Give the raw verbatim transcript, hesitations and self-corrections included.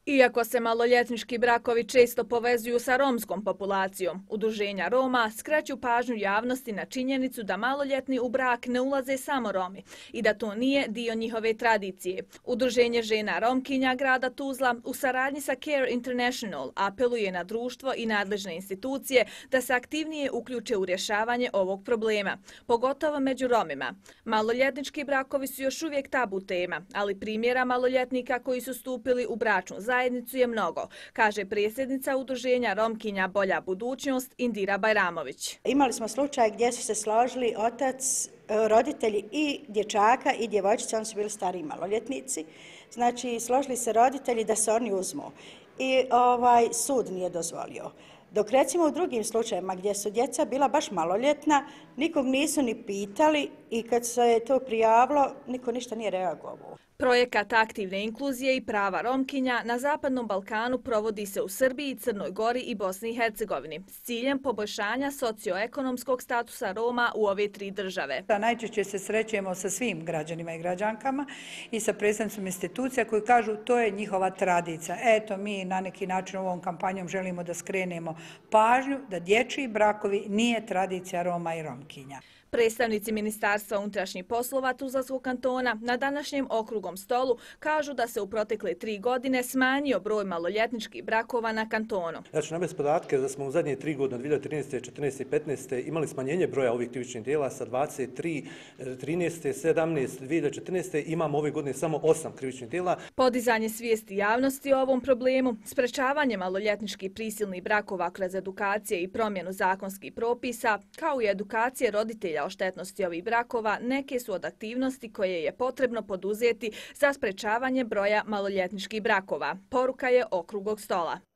Iako se maloljetnički brakovi često povezuju sa romskom populacijom, udruženja Roma skreću pažnju javnosti na činjenicu da maloljetni u brak ne ulaze samo Romi i da to nije dio njihove tradicije. Udruženje žena Romkinja grada Tuzla u saradnji sa Care International apeluje na društvo i nadležne institucije da se aktivnije uključe u rješavanje ovog problema, pogotovo među Romima. Maloljetnički brakovi su još uvijek tabu tema, ali primjera maloljetnika koji su stupili u bračnu zajednicu je mnogo, kaže predsjednica udruženja Romkinja Bolja budućnost Indira Bajramović. Imali smo slučaj gdje su se složili otac, roditelji i dječaka i djevojčice, oni su bili stariji maloljetnici, znači složili se roditelji da se oni uzmu i ovaj sud nije dozvolio. Dok recimo u drugim slučajevima gdje su djeca bila baš maloljetna, nikog nisu ni pitali i kad se je to prijavilo, niko ništa nije reagovao. Projekat aktivne inkluzije i prava Romkinja na Zapadnom Balkanu provodi se u Srbiji, Crnoj Gori i Bosni i Hercegovini s ciljem poboljšanja socioekonomskog statusa Roma u ove tri države. Najčešće se srećemo sa svim građanima i građankama i sa predstavnicima institucija koji kažu to je njihova tradicija. Eto, mi na neki način ovom kampanjom želimo da skrenemo pažnju da dječji brakovi nije tradicija Roma i Romkinja. Predstavnici Ministarstva unutrašnjih poslova Tuzlanskog kantona na današnjem okruglom stolu kažu da se u protekle tri godine smanjio broj maloljetničkih brakova na kantonu. Ja ću navesti podatke da smo u zadnje tri godine, dvije hiljade trinaeste, četrnaeste i petnaeste imali smanjenje broja ovih krivičnih djela sa dvadeset tri, trinaeste, sedamnaeste, dvije hiljade četrnaeste imamo ove godine samo osam krivičnih djela. Podizanje svijesti javnosti o ovom problemu, sprečavanje maloljetničkih prisilnih brakova kroz edukacije i promjenu zakonskih propisa, kao i edukacije roditelja o štetnosti ovih brakova, neke su od aktivnosti koje je potrebno poduzeti za sprečavanje broja maloljetničkih brakova. Poruka je okruglog stola.